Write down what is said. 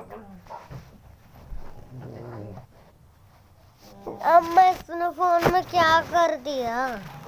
अब मैं इसने फोन में क्या कर दिया?